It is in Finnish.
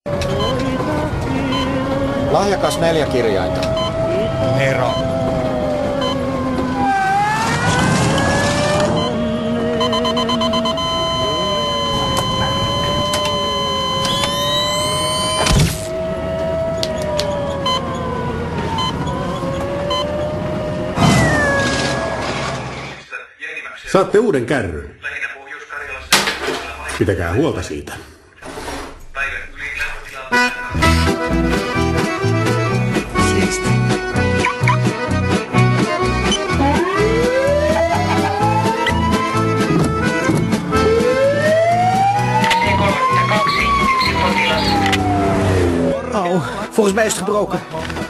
Lahjakas 4 kirjainta. Nero. Saatte uuden kärryn. Pitäkää huolta siitä. Au, volgens mij is het gebroken.